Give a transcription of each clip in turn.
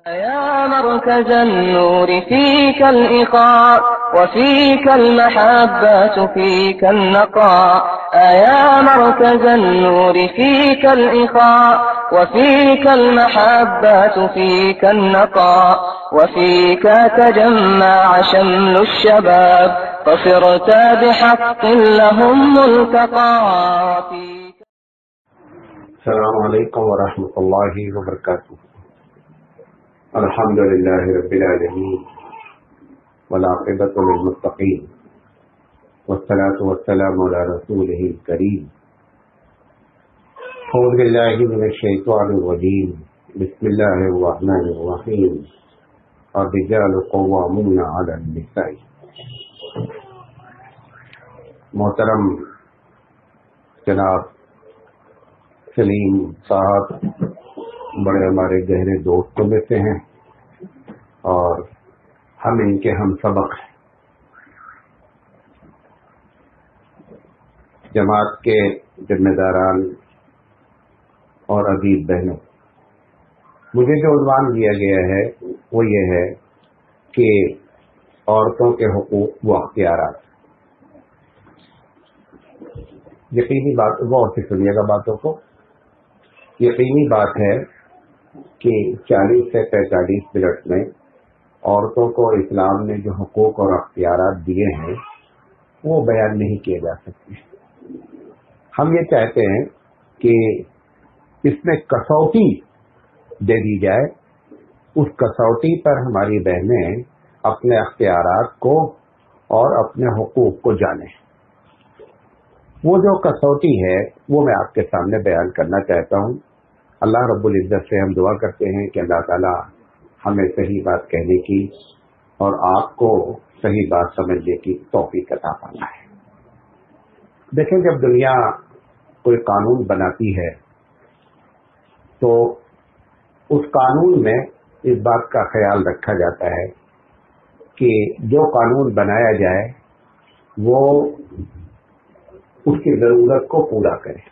يا مركز النور فيك الإخاء وفيك المحبة فيك النقاء يا مركز النور فيك الإخاء وفيك المحبة فيك النقاء وفيك تجمع شمل الشباب فصرت بحق لهم ملتقى. السلام علیکم ورحمۃ اللہ وبرکاتہ. الحمد للہ رب العالمین والعاقبۃ للمتقین والصلاة والسلام علی رسولہ الکریم. اعوذ باللہ من الشیطان الرجیم. بسم اللہ الرحمن الرحیم. الرجال قوامون علی النساء. محترم جناب سلیم صاحب بڑے ہمارے گہرے دوستوں میں سے ہیں اور ہم ان کے ہم سبق ہیں. جماعت کے ذمہ داران اور عزیز بہنوں، مجھے جو عنوان دیا گیا ہے وہ یہ ہے کہ عورتوں کے حقوق و اختیارات. یقینی بات، غور سے سنیے گا باتوں کو. یقینی بات ہے کہ 40 سے 45 منٹ میں عورتوں کو اسلام نے جو حقوق اور اختیارات دیے ہیں وہ بیان نہیں کیے جا سکتے. ہم یہ چاہتے ہیں کہ اس میں کسوٹی دے دی جائے، اس کسوٹی پر ہماری بہنیں اپنے اختیارات کو اور اپنے حقوق کو جانیں. وہ جو کسوٹی ہے وہ میں آپ کے سامنے بیان کرنا چاہتا ہوں. اللہ رب العزت سے ہم دعا کرتے ہیں کہ اللہ تعالی ہمیں صحیح بات کہنے کی اور آپ کو صحیح بات سمجھنے کی توفیق عطا فرمائے. دیکھیں، جب دنیا کوئی قانون بناتی ہے تو اس قانون میں اس بات کا خیال رکھا جاتا ہے کہ جو قانون بنایا جائے وہ اس کی ضرورت کو پورا کرے،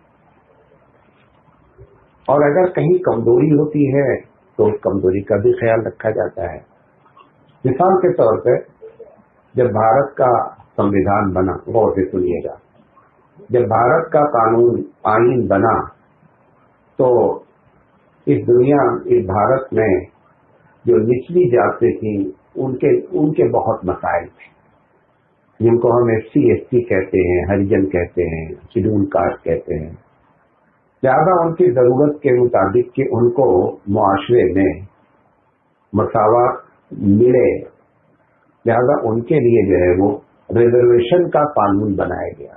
اور اگر کہیں کمزوری ہوتی ہے تو اس کمزوری کا بھی خیال رکھا جاتا ہے. مثال کے طور پہ جب بھارت کا سنویدھان بنا، غور سے سنیے گا، جب بھارت کا قانون آئین بنا تو اس بھارت میں جو نچلی ذاتیں تھیں ان کے بہت مسائل تھے، جن کو ہم SC کہتے ہیں، ہریجن کہتے ہیں، شیڈول کاسٹ کہتے ہیں. لہذا ان کی ضرورت کے مطابق کہ ان کو معاشرے میں مساوات ملے، لہذا ان کے لیے جو ہے وہ ریزرویشن کا قانون بنایا گیا.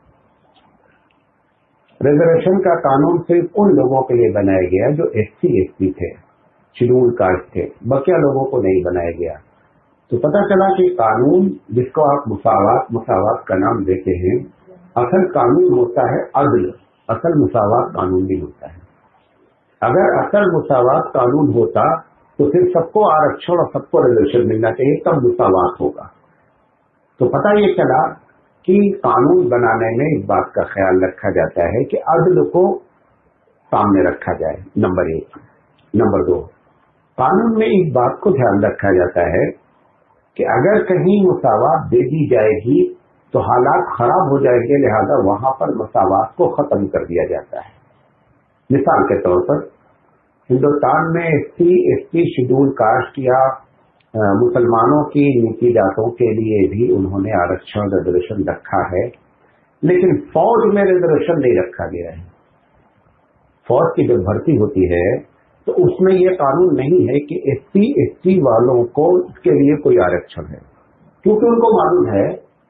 ریزرویشن کا قانون صرف ان لوگوں کے لیے بنایا گیا جو SC تھے، شیڈول کاسٹ تھے، بقیہ لوگوں کو نہیں بنایا گیا. تو پتہ چلا کہ قانون جس کو آپ مساوات کا نام دیتے ہیں، اصل قانون ہوتا ہے عدل. اصل مساوات قانون بھی ہوتا ہے. اگر اصل مساوات قانون ہوتا تو پھر سب کو آرکشن اور سب کو ریزرویشن ملنا چاہیے، تب مساوات ہوگا. تو پتہ یہ چلا کہ قانون بنانے میں اس بات کا خیال رکھا جاتا ہے کہ عدل کو سامنے رکھا جائے، نمبر 1. نمبر 2، قانون میں اس بات کو دھیان رکھا جاتا ہے کہ اگر کہیں مساوات دے دی جائے گی تو حالات خراب ہو جائیں گے، لہذا وہاں پر مساوات کو ختم کر دیا جاتا ہے. مثال کے طور پر ہندوستان میں SC شیڈول کاسٹ یا مسلمانوں کی نیچی ذاتوں کے لیے بھی انہوں نے آرکشن ریزرویشن رکھا ہے، لیکن فوج میں ریزرویشن نہیں رکھا گیا ہے. فوج کی جب بھرتی ہوتی ہے تو اس میں یہ قانون نہیں ہے کہ SC والوں کو اس کے لیے کوئی آرکشن ہے، کیونکہ ان کو معلوم ہے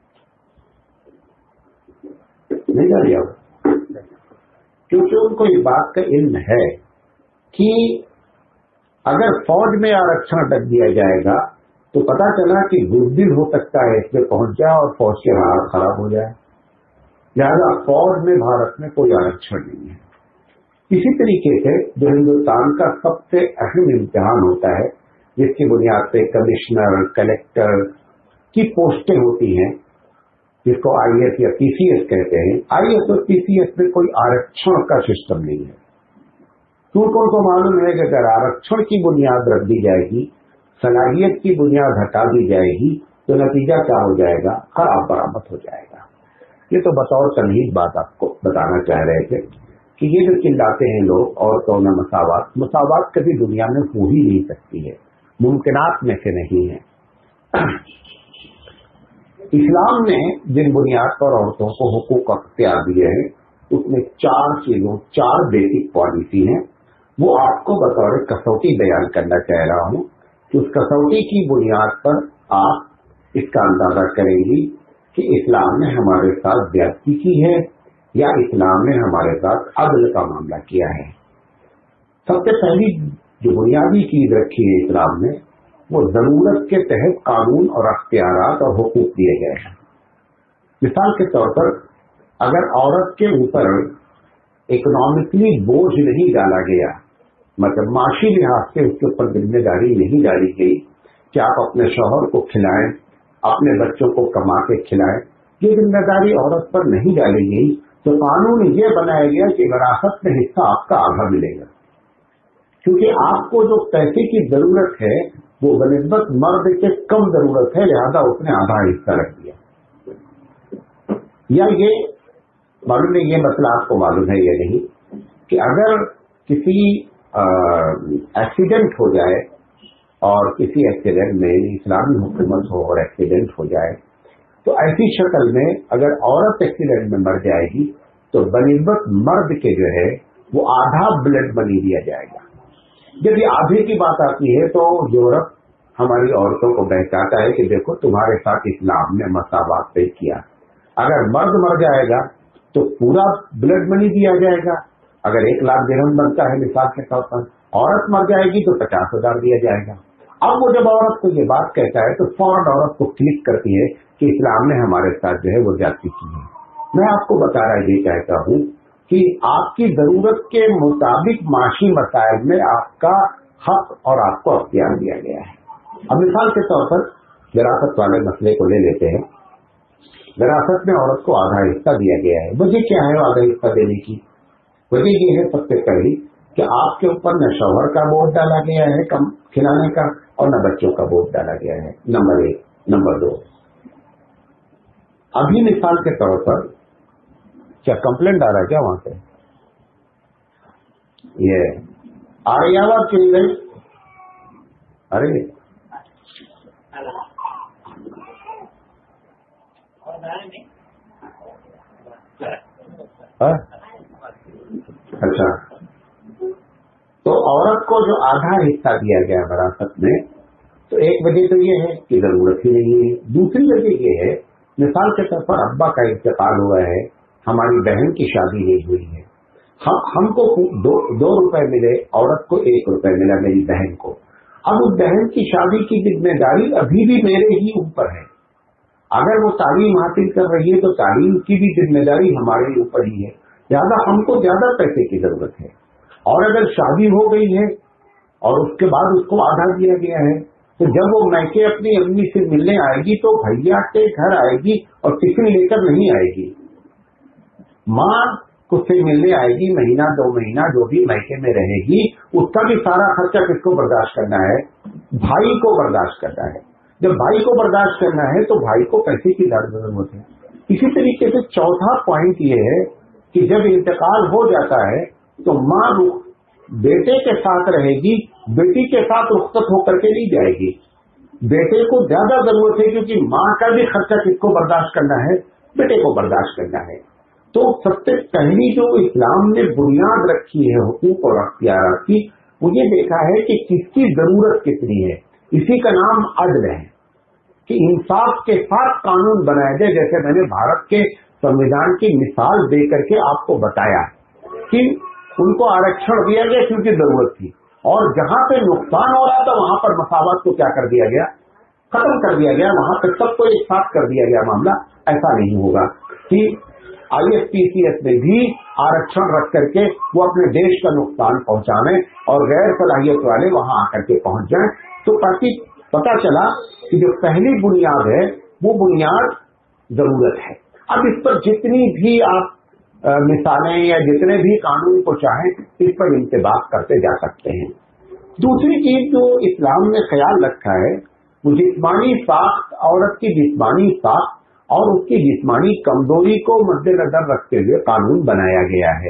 نہیں جا رہا، کیونکہ ان کو یہ بات کا علم ہے کہ اگر فوج میں آرکشن رکھ دیا جائے گا تو پتہ چلا کہ بزدل ہو سکتا ہے، اس میں پہنچ جائے اور فوج کے حالات خراب ہو جائے. لہذا فوج میں بھارت میں کوئی آرکشن نہیں ہے. اسی طریقے سے جو ہندوستان کا سب سے اہم امتحان ہوتا ہے، جس کی بنیاد پہ کمشنر، کلیکٹر کی پوسٹیں ہوتی ہیں، جس کو IAS یا PCS کہتے ہیں، IAS اور PCS میں کوئی آرکشن کا سسٹم نہیں ہے. तुर्कों को मालूम है कि अगर आरक्षण की बुनियाद रख दी जाएगी, सलाहियत की बुनियाद हटा दी जाएगी, तो नतीजा क्या हो जाएगा? खराब बरामद हो जाएगा। ये तो बतौर तमहीद बात आपको बताना चाह रहे थे कि ये जो चिल्लाते हैं लोग औरतों में मसावत कभी दुनिया में हो ही नहीं सकती है, मुमकिनात में से नहीं है। इस्लाम ने जिन बुनियाद पर औरतों को हुकूक अख्तियार दिए हैं, उसमें 4 चीजों, 4 बेसिक पॉलिसी हैं। वो आपको बतौर कसौटी बयान करना चाह रहा हूं कि उस कसौटी की बुनियाद पर आप इसका अंदाजा करेंगी कि इस्लाम ने हमारे साथ ज्यादती की है या इस्लाम ने हमारे साथ अदल का मामला किया है। सबसे पहली जो बुनियादी चीज रखी है इस्लाम ने, वो जरूरत के तहत कानून और अख्तियारात और हुकूक दिए गए हैं। मिसाल के तौर पर अगर औरत के ऊपर इकोनॉमिकली बोझ नहीं डाला गया, मतलब माशी लिहाज से उसके ऊपर जिम्मेदारी नहीं डाली गई कि आप अपने शौहर को खिलाएं, अपने बच्चों को कमा के खिलाएं, ये जिम्मेदारी औरत पर नहीं डाली गई, तो कानून ये बनाया गया कि विरासत में हिस्सा आपका आधा मिलेगा, क्योंकि आपको जो पैसे की जरूरत है वो बनिस्बत मर्द के कम जरूरत है, लिहाजा उसने आधा हिस्सा रख दिया। या ये मालूम नहीं, ये मसला आपको मालूम है या नहीं, कि अगर किसी एक्सीडेंट हो जाए और किसी एक्सीडेंट में इस्लामी हुकूमत हो और एक्सीडेंट हो जाए, तो ऐसी शक्ल में अगर औरत एक्सीडेंट में मर जाएगी तो बनिस्बत मर्द के जो है वो आधा ब्लड मनी दिया जाएगा। जब ये आधे की बात आती है तो यूरोप हमारी औरतों को बहकाता है कि देखो तुम्हारे साथ इस्लाम ने मसावत तय किया, अगर मर्द मर जाएगा तो पूरा ब्लड मनी दिया जाएगा, अगर 1 लाख दिरहम बनता है मिसाल के तौर पर, औरत मर जाएगी तो 50,000 दिया जाएगा। अब वो जब औरत को ये बात कहता है तो फौरन औरत को क्लिक करती है कि इस्लाम ने हमारे साथ जो है वो ज्यादती की है। मैं आपको बता रहा ये कहता हूं कि आपकी जरूरत के मुताबिक माशी मसाइल में आपका हक और आपको अख्तियार दिया गया है। अब मिसाल के तौर पर विरासत वाले मसले को ले लेते हैं। विरासत में औरत को आधा हिस्सा दिया गया है। वजह क्या है आधा हिस्सा देने की? वजह ये है सबसे पहली कि आपके ऊपर न शौहर का बोझ डाला गया है कम खिलाने का और न बच्चों का बोझ डाला गया है, नंबर 1। नंबर 2, अभी मिसाल के तौर पर क्या कंप्लेंट आ रहा है क्या वहां से? ये आ रही आवाज चली गई? अरे अच्छा, तो औरत को जो आधा हिस्सा दिया गया विरासत में, तो एक वजह तो ये है कि जरूरत ही नहीं है। दूसरी वजह ये है, मिसाल के तौर पर अब्बा का इंतकाल हुआ है, हमारी बहन की शादी नहीं हुई है, हमको 2 रुपए मिले, औरत को 1 रुपए मिला मेरी बहन को। अब उस बहन की शादी की जिम्मेदारी अभी भी मेरे ही ऊपर है। अगर वो तालीम हासिल कर रही है तो तालीम की भी जिम्मेदारी हमारे ऊपर ही है, लिहाजा हमको ज्यादा पैसे की जरूरत है। और अगर शादी हो गई है और उसके बाद उसको आधा दिया गया है, तो जब वो मैके अपनी अम्मी से मिलने आएगी तो भैया के घर आएगी और टिफिन लेकर नहीं आएगी। माँ उससे मिलने आएगी, महीना 2 महीना जो भी मैके में रहेगी, उसका भी सारा खर्चा किसको बर्दाश्त करना है? भाई को बर्दाश्त करना है। जब भाई को बर्दाश्त करना है तो भाई को पैसे की जरूरत है। इसी तरीके से चौथा पॉइंट ये है कि जब इंतकाल हो जाता है तो माँ बेटे के साथ रहेगी, बेटी के साथ रुखसत होकर के नहीं जाएगी। बेटे को ज्यादा जरूरत है क्योंकि माँ का भी खर्चा किसको बर्दाश्त करना है? बेटे को बर्दाश्त करना है। तो सबसे पहली जो इस्लाम ने बुनियाद रखी है हुकूक और अख्तियारात की, वो ये देखा है कि किसकी जरूरत कितनी है। इसी का नाम अदल है कि इंसाफ के साथ कानून बनाया जाए। जैसे मैंने भारत के संविधान की मिसाल दे करके आपको बताया कि उनको आरक्षण दिया गया क्योंकि जरूरत थी, और जहां पे नुकसान हो रहा था वहां पर मसावत को क्या कर दिया गया? खत्म कर दिया गया। वहां पे सबको एक साथ कर दिया गया मामला। ऐसा नहीं होगा कि ISPCS में भी आरक्षण रख करके वो अपने देश का नुकसान पहुंचाने और गैर सलाहियत वाले वहां आकर के पहुंच जाएं। तो ताकि पता चला कि जो पहली बुनियाद है वो बुनियाद जरूरत है। अब इस पर जितनी भी आप मिसालें या जितने भी कानून को चाहें इस पर इंतबाह करते जा सकते हैं। दूसरी चीज जो इस्लाम ने ख्याल रखा है वो जिस्मानी साख्त, औरत की जिस्मानी साख्त और उसकी जिस्मानी कमजोरी को मद्देनजर रखते हुए कानून बनाया गया है।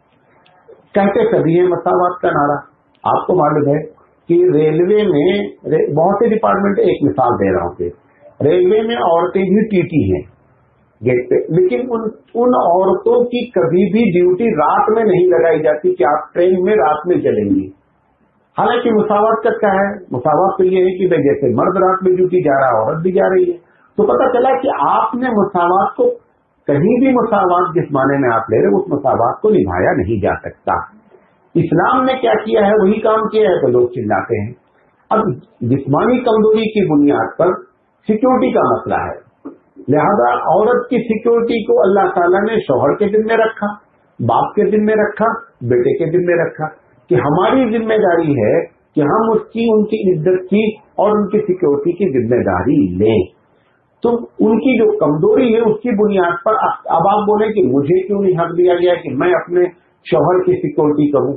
कहते सभी है मसावात का नारा। आपको मालूम है कि रेलवे में बहुत से डिपार्टमेंट, एक मिसाल दे रहा हूँ, रेलवे में औरतें भी टीटी हैं गेट पे, लेकिन उन औरतों की कभी भी ड्यूटी रात में नहीं लगाई जाती कि आप ट्रेन में रात में चलेंगी। हालांकि मुसावत का क्या है, मुसावत तो ये है कि भाई जैसे मर्द रात में ड्यूटी जा रहा है औरत भी जा रही है। तो पता चला कि आपने मुसावत को, कहीं भी मुसावत जिस माने में आप ले रहे उस मुसावत को निभाया नहीं जा सकता। इस्लाम ने क्या किया है वही काम किया है तो लोग चिल्लाते हैं। अब जिस्मानी कमजोरी की बुनियाद पर सिक्योरिटी का मसला है, लिहाजा औरत की सिक्योरिटी को अल्लाह ताला ने शौहर के जिम्मे रखा, बाप के जिम्मे रखा, बेटे के जिम्मे रखा कि हमारी जिम्मेदारी है कि हम उसकी, उनकी इज्जत की और उनकी सिक्योरिटी की जिम्मेदारी लें। तो उनकी जो कमजोरी है उसकी बुनियाद पर अब आप बोले कि मुझे क्यों नहीं हक दिया गया कि मैं अपने शौहर की सिक्योरिटी करूं।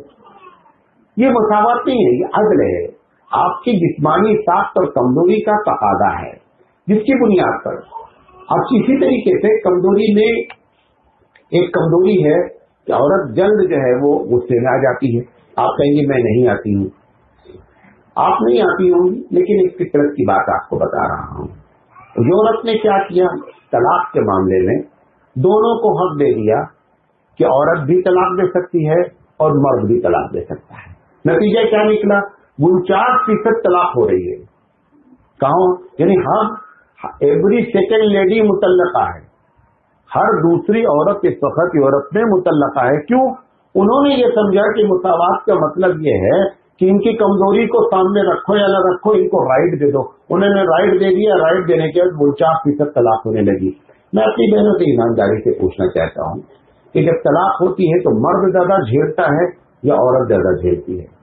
ये मसावत नहीं है, ये अदल है। आपकी जिस्मानी ताकत और कमजोरी का तकादा है जिसकी बुनियाद पर अब इसी तरीके से कमजोरी में एक कमजोरी है कि औरत जल्द जो है वो गुस्से में आ जाती है। आप कहेंगे मैं नहीं आती हूं, आप नहीं आती होंगी, लेकिन एक फितरत की बात आपको बता रहा हूं। यूरोप ने क्या किया, तलाक के मामले में दोनों को हक दे दिया कि औरत भी तलाक दे सकती है और मर्द भी तलाक दे सकता है। नतीजा क्या निकला, 49% तलाक हो रही है। कहाँ, यानी हर एवरी सेकेंड लेडी मुतल्लका है, हर दूसरी औरत इस वक्त यूरोप में मुतल्लका है। क्यों? उन्होंने ये समझा कि मुसावात का मतलब ये है कि इनकी कमजोरी को सामने रखो या न रखो, इनको राइट दे दो। उन्होंने राइट दे दिया, राइट देने के बाद 49% तलाक होने लगी। मैं अपनी बहनों से ईमानदारी से पूछना चाहता हूं कि जब तलाक होती है तो मर्द ज्यादा झेलता है या औरत ज्यादा झेलती है?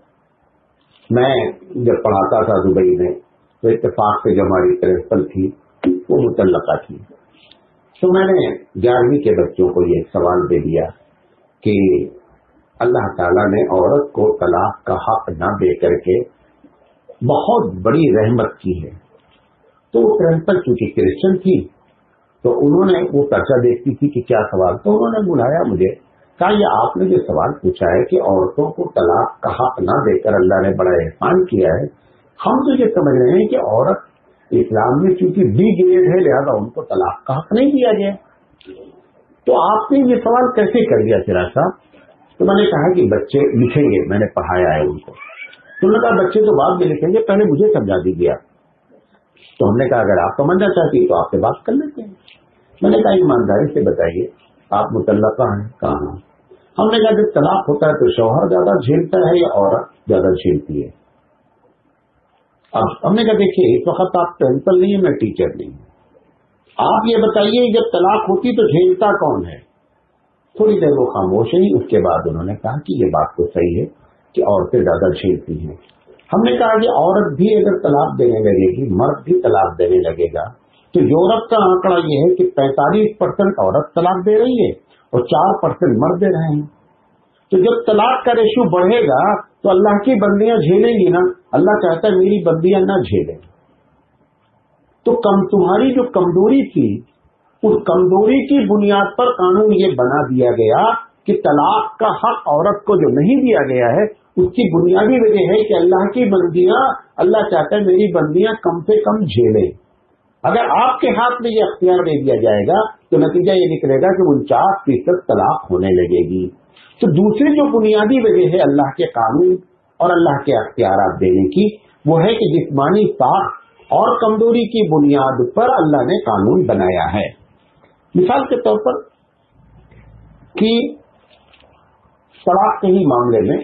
मैं जब पढ़ाता था दुबई में तो इत्तेफाक से जो हमारी प्रिंसिपल थी वो मुतल्लका थी, तो मैंने 11वीं के बच्चों को ये सवाल दे दिया कि अल्लाह ताला ने औरत को तलाक का हक न दे करके बहुत बड़ी रहमत की है। तो वो प्रिंसिपल चूंकि क्रिश्चियन थी तो उन्होंने, वो चर्चा देखती थी कि क्या सवाल, तो उन्होंने बुलाया मुझे, कहा ये आपने जो सवाल पूछा है कि औरतों को तलाक का हक न देकर अल्लाह ने बड़ा एहसान किया है, हम तो ये समझ रहे हैं कि औरत इस्लाम में चूंकि बी ग्रेड है लिहाजा उनको तलाक का हक नहीं दिया गया। तो आपने ये सवाल कैसे कर दिया सिराज साहब? तो मैंने कहा कि बच्चे लिखेंगे, मैंने पढ़ाया है उनको। तो उन्होंने कहा बच्चे तो बाद में लिखेंगे, पहले मुझे समझा दीजिए आप। तो हमने कहा अगर आप समझना चाहती तो आपसे बात कर लेते हैं। मैंने कहा ईमानदारी से बताइए आप मुतल्लका हैं? कहाँ? हमने कहा जब तलाक होता है तो शौहर ज्यादा झेलता है या औरत ज्यादा झेलती है? अब हमने कहा देखिए इस वक्त आप प्रिंसिपल नहीं है, मैं टीचर नहीं हूं, आप ये बताइए जब तलाक होती तो झेलता कौन है? थोड़ी देर वो खामोश है। उसके बाद उन्होंने कहा कि ये बात तो सही है कि औरतें ज्यादा झेलती हैं। हमने कहा कि औरत भी अगर तलाक देने लगेगी, मर्द भी तलाक देने लगेगा, तो यूरोप का आंकड़ा ये है कि 45% औरत तलाक दे रही है और 4% मर्द दे रहे हैं। तो जब तलाक का रेशो बढ़ेगा तो अल्लाह की बंदियां झेलेंगी ना। अल्लाह चाहता है मेरी बंदियां ना झेलें। तो तुम्हारी जो कमजोरी थी उस कमजोरी की बुनियाद पर कानून ये बना दिया गया कि तलाक का हक औरत को जो नहीं दिया गया है उसकी बुनियादी वजह है कि अल्लाह की बंदियां, अल्लाह चाहता है मेरी बंदियां कम से कम झेलें। अगर आपके हाथ में ये अख्तियार दे दिया जाएगा तो नतीजा ये निकलेगा कि 49% तलाक होने लगेगी। तो दूसरी जो बुनियादी वजह है अल्लाह के कानून और अल्लाह के अख्तियारात देने की, वो है कि जिस्मानी ताकत और कमजोरी की बुनियाद पर अल्लाह ने कानून बनाया है। मिसाल के तौर पर कि तलाक के ही मामले में,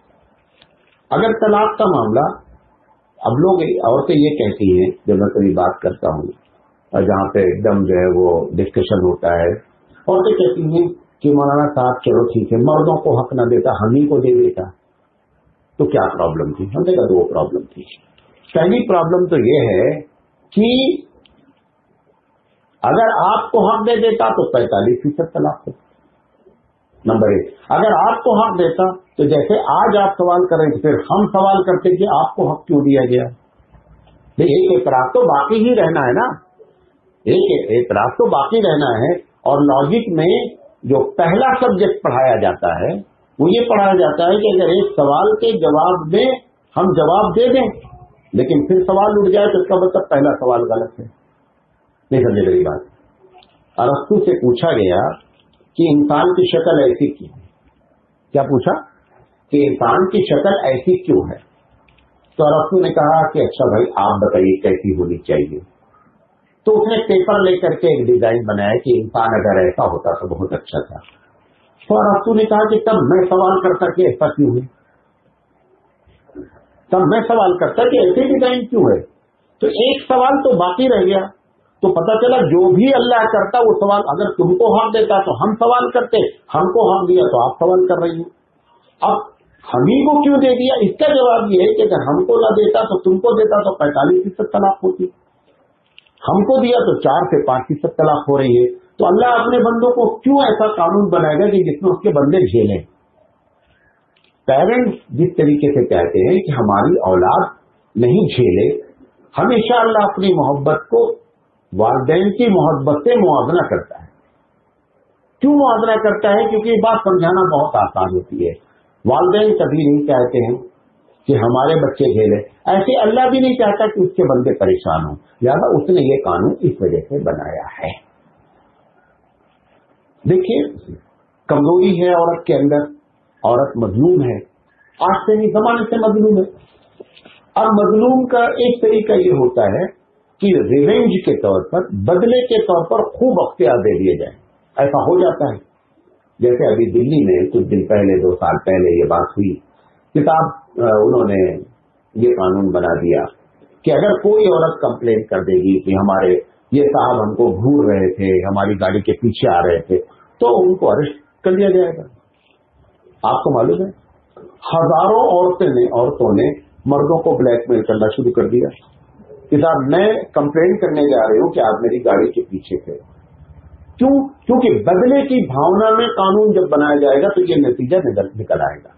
अगर तलाक का मामला, अब लोग औरतें ये कहती हैं, जब मैं कभी बात करता हूँ और जहां पे एकदम जो है वो डिस्कशन होता है, औरतें कहती हैं कि मौलाना साहब चलो ठीक है, मर्दों को हक न देता हम ही को दे देता, तो क्या प्रॉब्लम थी? हमने कहा दो प्रॉब्लम थी। पहली प्रॉब्लम तो ये है कि अगर आपको हक दे देता तो 45% तलाक होता, नंबर 1। अगर आपको हक देता तो जैसे आज आप सवाल कर रहे थे फिर हम सवाल करते कि आपको हक क्यों दिया गया। एक एतराज तो बाकी ही रहना है ना, एक एतराज तो बाकी रहना है। और लॉजिक में जो पहला सब्जेक्ट पढ़ाया जाता है वो ये पढ़ाया जाता है कि अगर एक सवाल के जवाब में हम जवाब दे दें लेकिन फिर सवाल उठ जाए तो इसका मतलब पहला सवाल गलत है। नहीं समझे मेरी बात। अरस्तु से पूछा गया कि इंसान की शक्ल ऐसी क्यों है। क्या पूछा कि इंसान की शक्ल ऐसी क्यों है। तो अरस्तु ने कहा कि अच्छा भाई आप बताइए कैसी होनी चाहिए। तो उसने पेपर लेकर के एक डिजाइन बनाया कि इंसान अगर ऐसा होता तो बहुत अच्छा था। तो अरस्तु ने कहा कि तब मैं सवाल करता कि ऐसा क्यों है, तब मैं सवाल करता कि ऐसी डिजाइन क्यों है। तो एक सवाल तो बाकी रह गया। तो पता चला जो भी अल्लाह करता वो सवाल, अगर तुमको हक देता तो हम सवाल करते, हमको हक दिया तो आप सवाल कर रही हो। अब हमी को क्यों दे दिया, इसका जवाब ये है कि अगर हमको ना देता तो तुमको देता तो 45% तलाक होती, हमको दिया तो 4 से 5% तलाक हो रही है। तो अल्लाह अपने बंदों को क्यों ऐसा कानून बनाएगा कि जिसमें उसके बंदे झेलें। पेरेंट्स जिस तरीके से कहते हैं कि हमारी औलाद नहीं झेले, हमेशा अल्लाह अपनी मोहब्बत को वालिदैन की मोहब्बत से मुआवजा करता है। क्यों मुआवजा करता है, क्योंकि ये बात समझाना बहुत आसान होती है। वालिदैन कभी नहीं कहते हैं कि हमारे बच्चे झेले, ऐसे अल्लाह भी नहीं चाहता कि उसके बंदे परेशान हो, लिहाजा उसने ये कानून इस वजह से बनाया है। देखिए कमजोरी है औरत के अंदर, औरत मजलूम है, आज से नहीं जमाने से मजलूम है। और मजलूम का एक तरीका ये होता है कि रिवेंज के तौर पर, बदले के तौर पर खूब अख्तियार दे दिए जाए। ऐसा हो जाता है। जैसे अभी दिल्ली में कुछ दिन पहले, 2 साल पहले ये बात हुई, किताब उन्होंने ये कानून बना दिया कि अगर कोई औरत कंप्लेन कर देगी कि हमारे ये साहब हमको घूर रहे थे, हमारी गाड़ी के पीछे आ रहे थे, तो उनको अरेस्ट कर लिया जाएगा। आपको मालूम है हजारों औरतों ने मर्दों को ब्लैकमेल करना शुरू कर दिया कि साहब मैं कंप्लेन करने जा रही हूं कि आप मेरी गाड़ी के पीछे थे। क्यों? क्योंकि बदले की भावना में कानून जब बनाया जाएगा तो ये नतीजा निकल आएगा।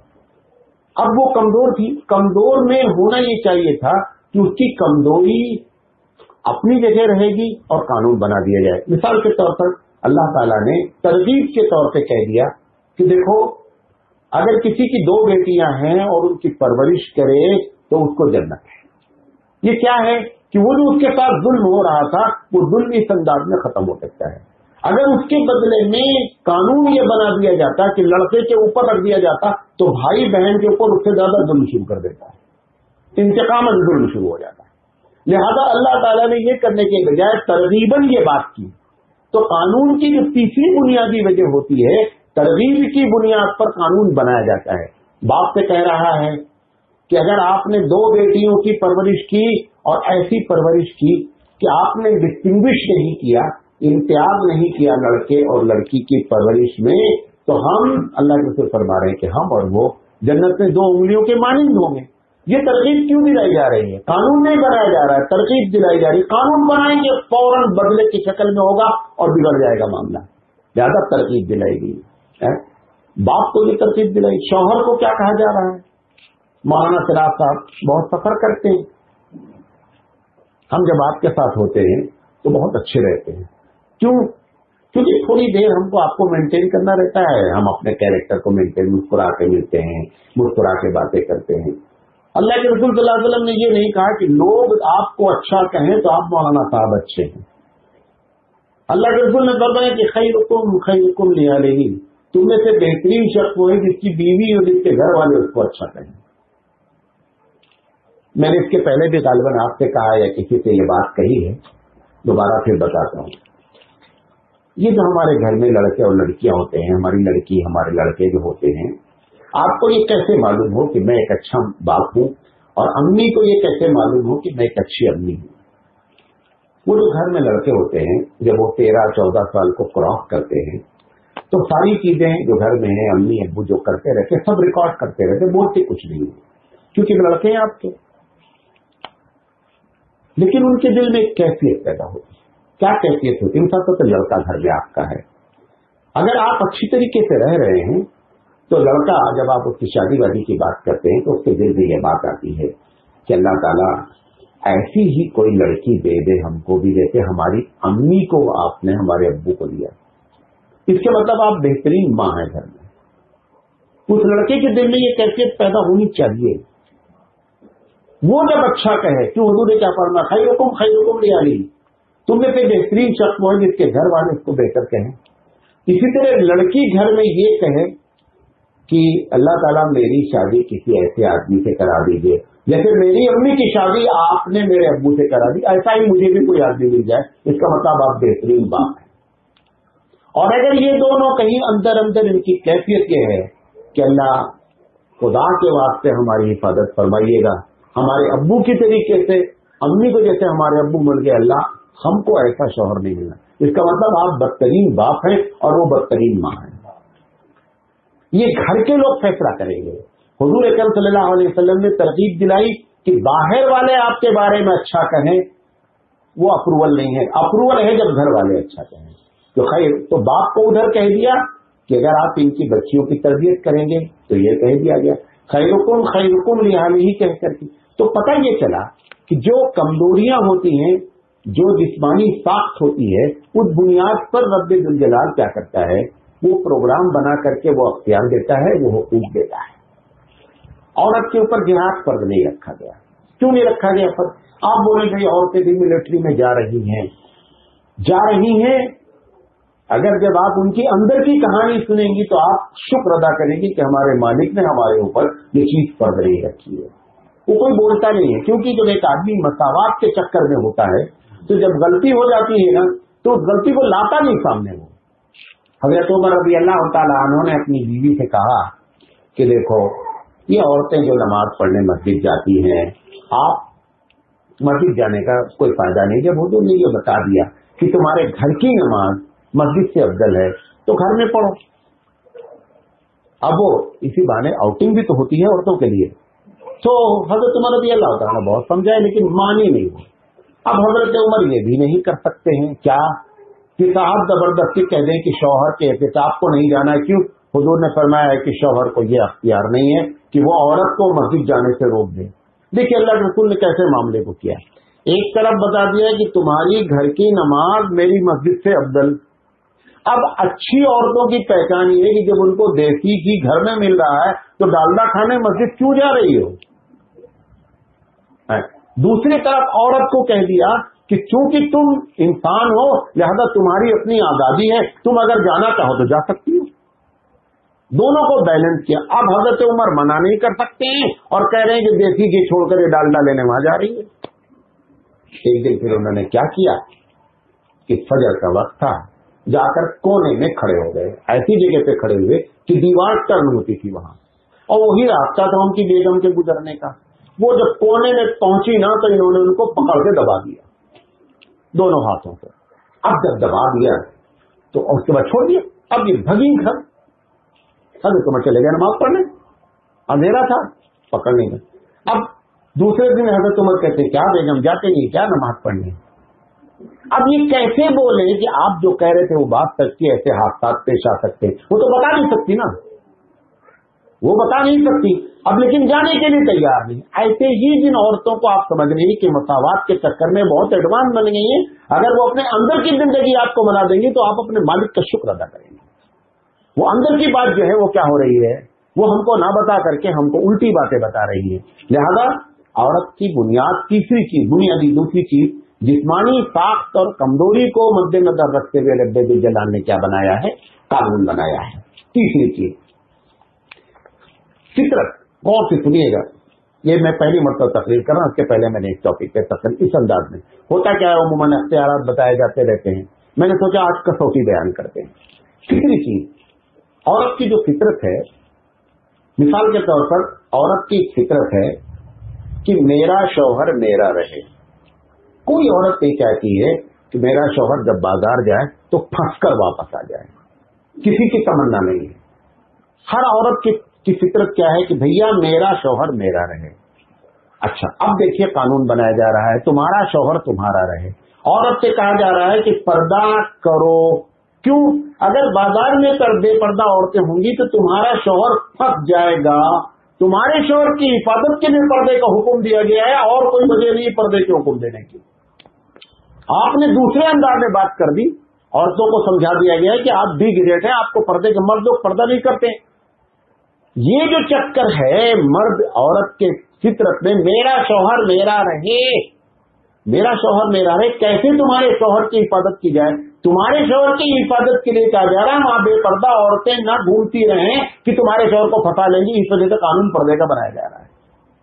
अब वो कमजोर थी, कमजोर में होना ये चाहिए था कि उसकी कमजोरी अपनी जगह रहेगी और कानून बना दिया जाए। मिसाल के तौर पर अल्लाह ताला ने तरगीब के तौर पे कह दिया कि देखो अगर किसी की 2 बेटियां हैं और उनकी परवरिश करे तो उसको जन्नत है। ये क्या है कि वो जो उसके साथ जुल्म हो रहा था वो जुल्म इस अंदाज में खत्म हो सकता है। अगर उसके बदले में कानून ये बना दिया जाता कि लड़के के ऊपर रख दिया जाता तो भाई बहन के ऊपर उससे ज्यादा जुल्म शुरू कर देता है, इंतकामन जुल्म शुरू हो जाता है। लिहाजा अल्लाह ताला ने ये करने के बजाय तरगीबन ये बात की। तो कानून की जो तीसरी बुनियादी वजह होती है, तरगीब की बुनियाद पर कानून बनाया जाता है। बाप से कह रहा है कि अगर आपने 2 बेटियों की परवरिश की और ऐसी परवरिश की कि आपने डिस्टिंग्विश नहीं किया, इम्तियाज नहीं किया लड़के और लड़की की परवरिश में, तो हम अल्लाह के रसूल फरमा रहे हैं कि हम और वो जन्नत में 2 उंगलियों के मानिंद होंगे। ये तरकीब क्यों दिलाई जा रही है? कानून नहीं बनाया जा रहा है, तरकीब दिलाई जा रही है। कानून बनाएंगे फौरन बदले की शक्ल में होगा और बिगड़ जाएगा मामला, ज्यादा तरकीब दिलाई गई है। बाप को भी तरकीब दिलाई। शौहर को क्या कहा जा रहा है? मौलाना सिराज साहब बहुत सफर करते हैं, हम जब आपके साथ होते हैं तो बहुत अच्छे रहते हैं। क्यों? क्योंकि थोड़ी देर हमको आपको मेंटेन करना रहता है, हम अपने कैरेक्टर को मेंटेन, मुस्कुरा के मिलते हैं, मुस्कुरा के बातें करते हैं। अल्लाह के रसूल सल्लल्लाहु अलैहि वसल्लम ने ये नहीं कहा कि लोग आपको अच्छा कहें तो आप मौलाना साहब अच्छे हैं। अल्लाह के रसूल ने फरमाया कि खैरुकुम लिअहलिही, तुम में से बेहतरीन शख्स वो है जिसकी बीवी और जिसके घर वाले उसको अच्छा कहें। मैंने इसके पहले भी गालिबन आपसे कहा या किसी से ये बात कही है, दोबारा फिर बताता हूं। ये जो हमारे घर में लड़के और लड़कियां होते हैं, हमारी लड़की हमारे लड़के जो होते हैं, आपको ये कैसे मालूम हो कि मैं एक अच्छा बाप हूं, और अम्मी को ये कैसे मालूम हो कि मैं एक अच्छी अम्मी हूं? वो जो घर में लड़के होते हैं, जब वो 13-14 साल को क्रॉस करते हैं तो सारी चीजें जो घर में है अम्मी अब्बू जो करते रहते सब रिकॉर्ड करते रहते, बोलते कुछ नहीं, क्योंकि लड़के हैं आपके। लेकिन उनके दिल में एक कैफियत पैदा होती है। क्या कैफियत होती है? उनका तो लड़का घर में आपका है, अगर आप अच्छी तरीके से रह रहे हैं तो लड़का जब आप उसकी शादी वादी की बात करते हैं तो उसके दिल में ये बात आती है कि अल्लाह ताला ऐसी ही कोई लड़की दे दे हमको भी, जैसे हमारी अम्मी को आपने हमारे अब्बू को दिया। इसके मतलब आप बेहतरीन माँ है घर में। उस लड़के के दिल में ये कैफियत पैदा होनी चाहिए। वो जब अच्छा कहे कि हुजूर ने क्या फरमाया, खैरुकुम लियाली, तुम में से बेहतरीन शख्स वो है जिसके घर वाले उसको बेहतर कहें। इसी तरह लड़की घर में ये कहे कि अल्लाह ताला मेरी शादी किसी ऐसे आदमी से करा दीजिए, जैसे मेरी अम्मी की शादी आपने मेरे अब्बू से करा दी, ऐसा ही मुझे भी कोई आदमी मिल जाए, इसका मतलब आप बेहतरीन बाप है। और अगर ये दोनों कहीं अंदर अंदर इनकी कैफियत ये है कि अल्लाह खुदा के वास्ते हमारी हिफाजत फरमाइएगा, हमारे अब्बू की तरीके से अम्मी को जैसे हमारे अब्बू मिल गए, अल्लाह हमको ऐसा शौहर नहीं मिलना, इसका मतलब आप बदतरीन बाप हैं और वो बदतरीन माँ है। ये घर के लोग फैसला करेंगे। हुजूर अकरम सल्लल्लाहु अलैहि वसल्लम ने तरगीब दिलाई कि बाहर वाले आपके बारे में अच्छा कहें, वो अप्रूवल नहीं है। अप्रूवल है जब घर वाले अच्छा कहें। तो खैर, तो बाप को उधर कह दिया कि अगर आप इनकी बच्चियों की तरबियत करेंगे तो ये कह दिया गया खैरुकुम लिहालिही कह करके। तो पता ये चला कि जो कमजोरियां होती हैं, जो जिस्मानी साख्त होती है, उस बुनियाद पर रब्बे जुल जलाल क्या करता है, वो प्रोग्राम बना करके वो अख्तियार देता है, वो हुकूक देता है। औरत के ऊपर जिहाद फर्ज नहीं रखा गया। क्यों नहीं रखा गया फर्ज? आप बोले भाई औरतें भी मिलिट्री में जा रही हैं। अगर जब आप उनकी अंदर की कहानी सुनेंगी तो आप शुक्र अदा करेंगी कि हमारे मालिक ने हमारे ऊपर ये चीज फर्ज नहीं रखी है। वो कोई बोलता नहीं है, क्योंकि जब एक आदमी मसावात के चक्कर में होता है तो जब गलती हो जाती है ना, तो उस गलती को लाता नहीं सामने। वो हज़रत उमर रज़ी अल्लाह तआला अन्हु ने अपनी बीवी से कहा कि देखो, ये औरतें जो नमाज पढ़ने मस्जिद जाती हैं, आप मस्जिद जाने का कोई फायदा नहीं। जब हुजूर ने ये बता दिया कि तुम्हारे घर की नमाज मस्जिद से अफजल है तो घर में पढ़ो। अब वो इसी बहाने आउटिंग भी तो होती है औरतों के लिए। तो हज़रत उमर रज़ी अल्लाह तआला ने बहुत समझाया, लेकिन मानी नहीं वो। अब हजरत उमर ये भी नहीं कर सकते हैं क्या कि साहब जबरदस्ती कह दें कि शौहर के एहतिसाब को नहीं जाना है। क्यों? हुजूर ने फरमाया है कि शौहर को ये अख्तियार नहीं है कि वो औरत को मस्जिद जाने से रोक दे। देखिए अल्लाह के रसूल ने कैसे मामले को किया। एक तरफ बता दिया कि तुम्हारी घर की नमाज मेरी मस्जिद से अफजल। अब अच्छी औरतों की पहचान ये है कि जब उनको देसी घी घर में मिल रहा है तो डालडा खाने मस्जिद क्यों जा रही हो। दूसरी तरफ औरत को कह दिया कि चूंकि तुम इंसान हो लिहाजा तुम्हारी अपनी आजादी है, तुम अगर जाना चाहो तो जा सकती हो। दोनों को बैलेंस किया। अब हजरत उमर मना नहीं कर सकते हैं और कह रहे हैं कि देसी घी छोड़कर ये डालडा लेने वहां जा रही है। एक दिन फिर उन्होंने क्या किया कि फजर का वक्त था, जाकर कोने में खड़े हो गए, ऐसी जगह पे खड़े हुए कि दीवार टर्न होती थी वहां, और वही रास्ता था उनकी बेगम के गुजरने का। वो जब कोने में पहुंची ना तो इन्होंने उनको पकड़ के दबा दिया दोनों हाथों से। अब जब दबा दिया तो उसके बाद छोड़ दिया। अब ये भगी घर, हजरत उमर चले गए नमाज पढ़ने, अंधेरा था, पकड़ने गए। अब दूसरे दिन हजरत उमर कहते क्या बेगम जाते नहीं क्या नमाज पढ़ने। अब ये कैसे बोले कि आप जो कह रहे थे वो बात सच्ची, ऐसे हादसा पेश आ सकते। वो तो बता नहीं सकती ना, वो बता नहीं सकती। अब लेकिन जाने के लिए तैयार नहीं। ऐसे ही जिन औरतों को आप समझ रही कि मसावात के चक्कर में बहुत एडवांस बन गई हैं, अगर वो अपने अंदर की जिंदगी आपको बना देंगी तो आप अपने मालिक का शुक्र अदा करेंगे। वो अंदर की बात जो है वो क्या हो रही है, वो हमको ना बता करके हमको उल्टी बातें बता रही है। लिहाजा औरत की बुनियाद तीसरी चीज, बुनियादी दूसरी चीज, जिस्मानी साख्त और कमजोरी को मद्देनजर रखते हुए रब्बे जुल जलाल ने क्या बनाया है, कानून बनाया है। तीसरी चीज फितरत। गौर से सुनिएगा, ये मैं पहली मरतबा तकरीर कर रहा हूं, इसके पहले मैंने इस टॉपिक पे तकरीर इस अंदाज में होता क्या है, उम्मन अख्तियारात बताए जाते रहते हैं। मैंने सोचा आज कसौटी बयान करते हैं। तीसरी चीज, औरत की जो फितरत है, मिसाल के तौर पर औरत की फितरत है कि मेरा शौहर मेरा रहे। कोई औरत नहीं चाहती है कि मेरा शौहर जब बाजार जाए तो फंस कर वापस आ जाए, किसी की तमन्ना नहीं है। हर औरत की फितरत क्या है कि भैया मेरा शौहर मेरा रहे। अच्छा, अब देखिए कानून बनाया जा रहा है तुम्हारा शौहर तुम्हारा रहे। औरत से कहा जा रहा है कि पर्दा करो, क्यों? अगर बाजार में बे पर्दा औरतें होंगी तो तुम्हारा शौहर फंस जाएगा। तुम्हारे शौहर की हिफाजत के लिए पर्दे का हुक्म दिया गया है और कोई वजह नहीं पर्दे के हुक्म देने की। आपने दूसरे अंदाज में बात कर दी, औरतों को समझा दिया गया है कि आप भी गिरेट है, आपको पर्दे के, मर्द लोग पर्दा नहीं करते। ये जो चक्कर है मर्द औरत के फितरत में, मेरा शौहर मेरा रहे, मेरा शौहर मेरा रहे, कैसे तुम्हारे शौहर की हिफाजत की जाए? तुम्हारे शौहर की हिफाजत के लिए कहा जा रहा है वहां बेपर्दा औरतें न घूमती रहें कि तुम्हारे शौहर को फंसा लेंगी, इस वजह से कानून पर्दे का बनाया जा रहा है।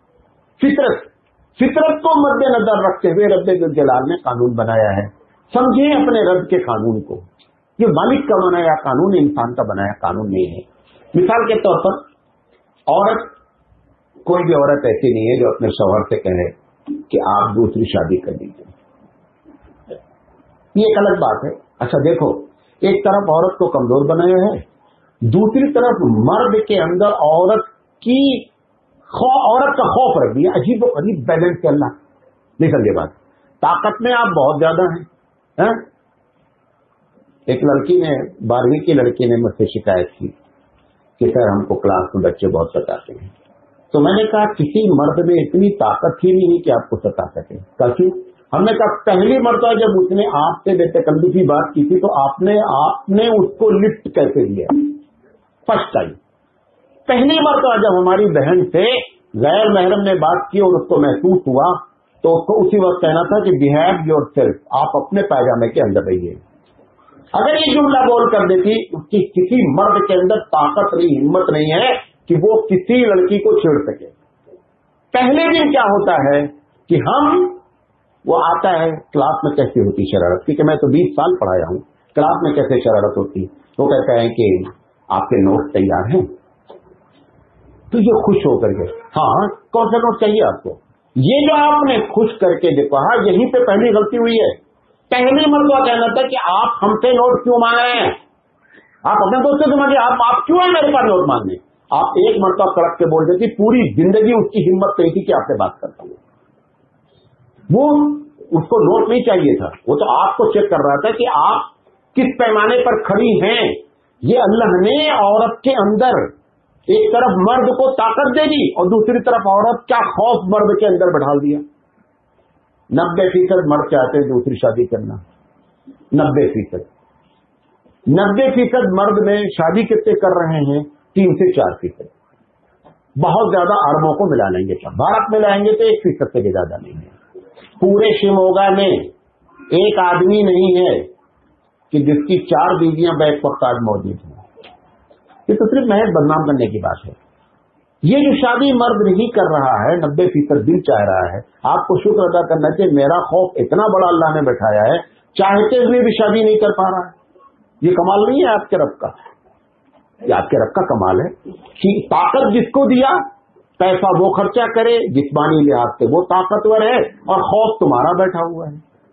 फितरत को मद्देनजर रखते हुए रब्बे जुल जलाल ने कानून बनाया है। समझे अपने रब के कानून को, ये मालिक का बनाया कानून, इंसान का बनाया कानून नहीं है। मिसाल के तौर पर औरत, कोई भी औरत ऐसी नहीं है जो अपने शौहर से कहे कि आप दूसरी शादी कर लीजिए, ये एक अलग बात है। अच्छा देखो, एक तरफ औरत को कमजोर बनाया है, दूसरी तरफ मर्द के अंदर औरत का खौफ रख दिया। अजीब अजीब बैलेंस के अल्लाह नहीं समझे बात। ताकत में आप बहुत ज्यादा हैं। एक लड़की ने, 12वीं की लड़की ने मुझसे शिकायत की कि सर हमको क्लास में बच्चे बहुत सताते हैं। तो मैंने कहा किसी मर्द में इतनी ताकत ही नहीं है कि आपको सता सके। क्यों? हमने कहा पहली मर्तबा जब उसने आपसे बेतकल्लुफी बात की थी तो आपने उसको लिफ्ट कैसे लिया? फर्स्ट टाइम, पहली मर्तबा जब हमारी बहन से गैर महरम ने बात की और उसको महसूस हुआ तो उसको उसी वक्त कहना था कि बिहेव योर सेल्फ, आप अपने पायजामे के अंदर रहिए। अगर ये जुमला बोल कर देती, उसकी किसी मर्द के अंदर ताकत नहीं, हिम्मत नहीं है कि वो किसी लड़की को छेड़ सके। पहले दिन क्या होता है कि वो आता है क्लास में कैसे होती शरारत, क्योंकि मैं तो 20 साल पढ़ाया हूं, क्लास में कैसे शरारत होती। वो कहता है कि आपके नोट तैयार हैं, तो ये खुश होकर के, हाँ कौन सा नोट चाहिए आपको? ये जो आपने खुश करके कहा, यहीं पे पहली गलती हुई है। पहली मर्तबा कहना था कि आप हमसे नोट क्यों मांग रहे हैं? आप अपने दोस्त से समझिए, आप क्यों है मेरे पास नोट मांगने? आप एक मर्तबा कड़क के बोल देती, पूरी जिंदगी उसकी हिम्मत नहीं थी कि आपसे बात करता हूं। वो उसको नोट नहीं चाहिए था, वो तो आपको चेक कर रहा था कि आप किस पैमाने पर खड़ी हैं। ये अल्लाह ने औरत के अंदर एक तरफ मर्द को ताकत दे दी और दूसरी तरफ औरत का खौफ मर्द के अंदर बैठा दिया। 90% मर्द चाहते हैं दूसरी शादी करना, 90%। 90% मर्द में शादी कितने कर रहे हैं? 3 से 4%। बहुत ज्यादा अरबों को मिला लेंगे, भारत में लाएंगे तो 1% से भी ज्यादा नहीं है। पूरे शिमोगा में एक आदमी नहीं है कि जिसकी 4 बीवियां बैक वक्त आज मौजूद हैं। ये तो सिर्फ महज बदनाम करने की बात है। ये जो शादी मर्द नहीं कर रहा है, 90% दिल चाह रहा है, आपको शुक्र अदा करना चाहिए, मेरा खौफ इतना बड़ा अल्लाह ने बैठाया है, चाहते हुए भी शादी नहीं कर पा रहा है। ये कमाल नहीं है आपके रब का, ये आपके रब का कमाल है कि ताकत जिसको दिया, पैसा वो खर्चा करे, जिस्मानी लिहाज से वो ताकतवर है और खौफ तुम्हारा बैठा हुआ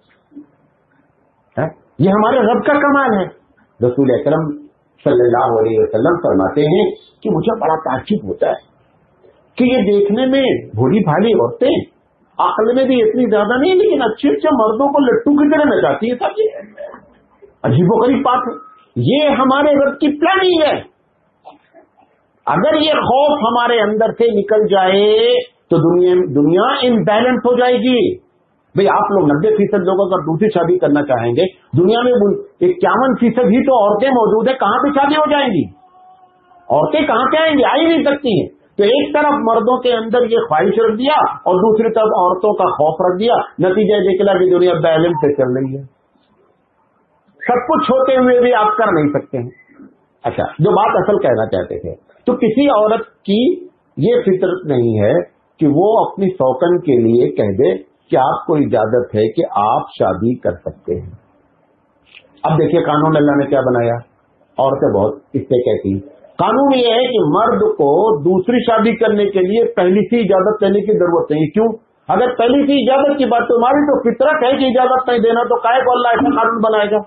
है। ये हमारे रब का कमाल है। रसूल अकरम सल्लल्लाहु अलैहि वसल्लम फरमाते हैं कि मुझे बड़ा ताज्जुब होता है कि ये देखने में भोली भाली औरतें, अक्ल में भी इतनी ज्यादा नहीं, लेकिन अच्छे अच्छे मर्दों को लट्टू की तरह नचाती है। सब ये अजीबोगरीब बात है। ये हमारे रब की प्लानिंग है। अगर ये खौफ हमारे अंदर से निकल जाए तो दुनिया इम्बैलेंस हो जाएगी। भाई आप लोग 90% लोग अगर दूसरी शादी करना चाहेंगे, दुनिया में 51% ही तो औरतें मौजूद है, कहां पे शादी हो जाएंगी? औरतें कहां से आएंगी? आ ही नहीं सकती हैं। तो एक तरफ मर्दों के अंदर ये ख्वाहिश रख दिया और दूसरी तरफ औरतों का खौफ रख दिया, नतीजा निकला कि दुनिया बैलेंस से चल रही है। सब कुछ होते हुए भी आप कर नहीं सकते हैं। अच्छा, जो बात असल कहना चाहते थे, तो किसी औरत की ये फितरत नहीं है कि वो अपनी शौकन के लिए कह दे कि आपको इजाजत है कि आप शादी कर सकते हैं। अब देखिए कानून अल्लाह ने क्या बनाया, औरतें बहुत इससे कहती हैं। कानून ये है कि मर्द को दूसरी शादी करने के लिए पहली सी इजाजत लेने की जरूरत नहीं। क्यों? अगर पहली सी इजाजत की बात, तुम्हारी तो फितरत है कि इजाजत नहीं देना, तो काहे को अल्लाह ऐसा कानून बनाएगा?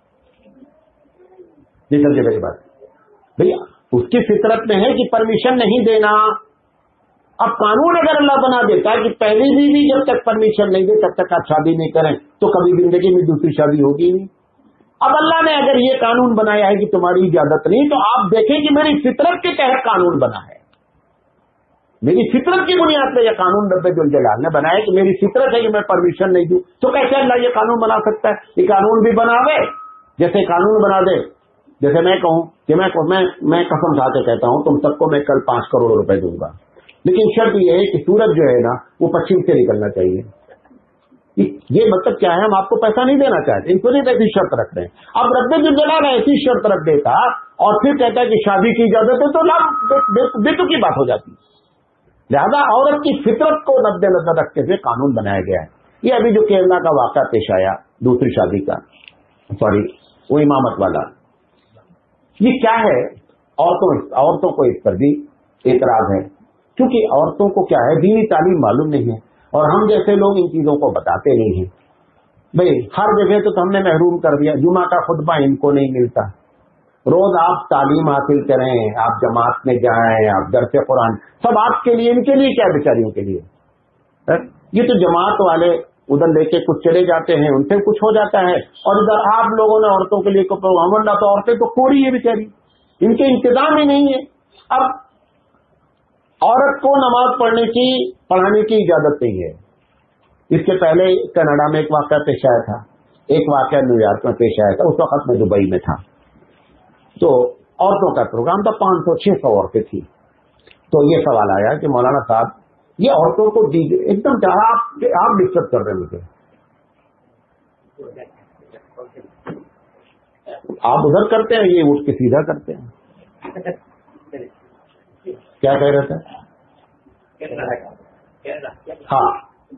जी समझे मेरी बात भैया, उसकी फितरत में है कि परमिशन नहीं देना। अब कानून अगर अल्लाह बना देता है कि पहली बीवी जब तक परमिशन नहीं दे तब तक आप शादी नहीं करें, तो कभी जिंदगी में दूसरी शादी होगी नहीं। अब अल्लाह ने अगर ये कानून बनाया है कि तुम्हारी इजाजत नहीं, तो आप देखें कि मेरी फितरत के तहत कानून बना है, मेरी फितरत की बुनियाद पर यह कानून रब्बे जुल जलाल ने बनाया कि मेरी फितरत है कि मैं परमिशन नहीं दूं, तो कैसे अल्लाह ये कानून बना सकता है? ये कानून भी बनावे, जैसे कानून बना दे, जैसे मैं कहूं कि मैं कसम खा के कहता हूं तुम सबको मैं कल 5 करोड़ रुपए दूंगा, लेकिन शर्त यह है कि सूरज जो है ना वो पश्चिम से निकलना चाहिए। ये मतलब क्या है? हम आपको पैसा नहीं देना चाहते, इनको नहीं ऐसी शर्त रख रहे हैं। अब रब्बे जुल जलाल ऐसी शर्त रख देता और फिर कहता है कि शादी की इजाजत है, तो लाभ बेतुकी बात हो जाती। लिहाजा औरत की फितरत को मद्देनजर रखते हुए कानून बनाया गया है। ये अभी जो केरला का वाकया पेश आया दूसरी शादी का, वो इमामत वाला, ये क्या है? औरतों को इस पर भी एतराज है, क्योंकि औरतों को क्या है, दीनी तालीम मालूम नहीं है और हम जैसे लोग इन चीजों को बताते नहीं हैं। भाई हर जगह तो हमने महरूम कर दिया, जुमा का खुतबा इनको नहीं मिलता, रोज आप तालीम हासिल करें, आप जमात में जाएं, आप दरसे कुरान, सब आपके लिए, इनके लिए क्या बेचारियों के लिए है? ये तो जमात वाले उधर लेके कुछ चले जाते हैं, उनसे कुछ हो जाता है, और इधर आप लोगों ने औरतों के लिए को प्रोग्राम बना, तो औरतें तो कोरी है बेचारी, इनके इंतजाम ही नहीं है। अब औरत को नमाज पढ़ाने की इजाजत नहीं है। इसके पहले कनाडा में एक वाकया पेश आया था, एक वाकया न्यूयॉर्क में पेश आया था, उस वक्त मैं दुबई में था, तो औरतों का प्रोग्राम था, 500-600 औरतें थी। तो ये सवाल आया कि मौलाना साहब ये औरतों को दी एकदम आप डिस्टर्ब कर रहे हैं मुझे, आप उधर करते हैं, ये उठ के सीधा करते हैं। क्या कह रहे थे? हाँ,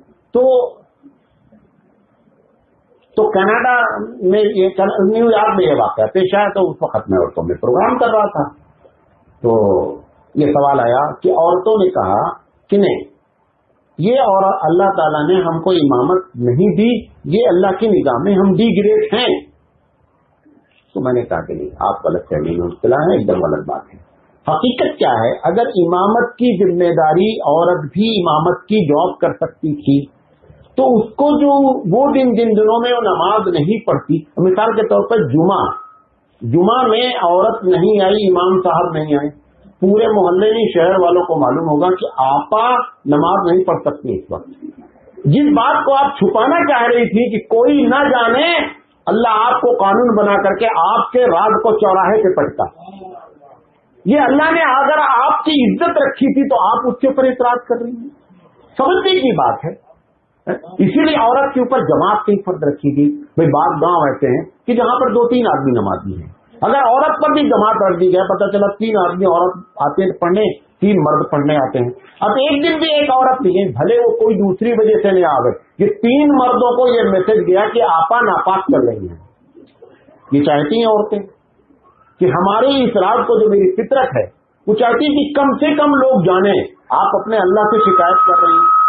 तो कनाडा में ये न्यूयॉर्क में ये वाकया पेश आया, तो उस वक्त मैं औरतों में प्रोग्राम कर रहा था, तो ये सवाल आया कि औरतों ने कहा कि नहीं, ये और अल्लाह ताला ने हमको इमामत नहीं दी, ये अल्लाह की निगाह में हम डिग्रेड हैं। तो मैंने कहा कि नहीं, आप गलत फहमी में मुब्तला है, एकदम गलत बात है। हकीकत क्या है, अगर इमामत की जिम्मेदारी औरत भी इमामत की जॉब कर सकती थी, तो उसको जो वो जिन दिनों में वो नमाज नहीं पढ़ती, मिसाल के तौर पर जुमा में औरत नहीं आई, इमाम साहब नहीं आए, पूरे मोहल्ले में शहर वालों को मालूम होगा कि आपा नमाज नहीं पढ़ सकती। इस वक्त जिस बात को आप छुपाना चाह रही थी कि कोई न जाने, अल्लाह आपको कानून बना करके आपके राज को चौराहे पे पटता। ये अल्लाह ने अगर आपकी इज्जत रखी थी तो आप उसके ऊपर इतराज कर रही हैं, समझने की बात है। इसीलिए औरत के ऊपर जमात की फर्ज रखी गई। भाई बात गांव ऐसे हैं कि जहां पर 2-3 आदमी नमाजी हैं, अगर औरत पर भी जमात रख दी गया, पता चला 3 आदमी औरत आते हैं पढ़ने, 3 मर्द पढ़ने आते हैं। अब एक दिन भी एक औरत नहीं है, भले वो कोई दूसरी वजह से नहीं आ गए, ये 3 मर्दों को ये मैसेज गया कि आपा नापाक कर रही हैं। ये चाहती हैं औरतें कि हमारे इस राज को, जो मेरी फितरत है, वो चाहती है कि कम से कम लोग जाने आप अपने अल्लाह से शिकायत कर रही हैं,